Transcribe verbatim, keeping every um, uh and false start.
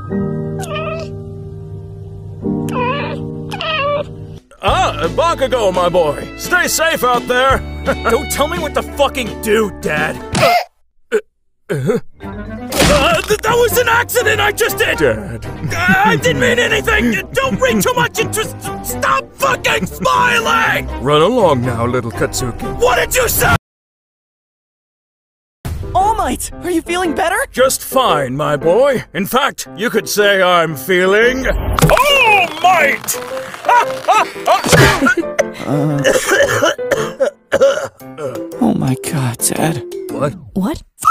Ah, Bakugo, my boy. Stay safe out there. Don't tell me what to fucking do, Dad. Uh, uh, uh, th that was an accident I just did! Dad. Uh, I didn't mean anything! Don't read too much into... Stop fucking smiling! Run along now, little Katsuki. What did you say? All Might, are you feeling better? Just fine, my boy. In fact, you could say I'm feeling... All Might! uh... Oh my god, Dad. What? What?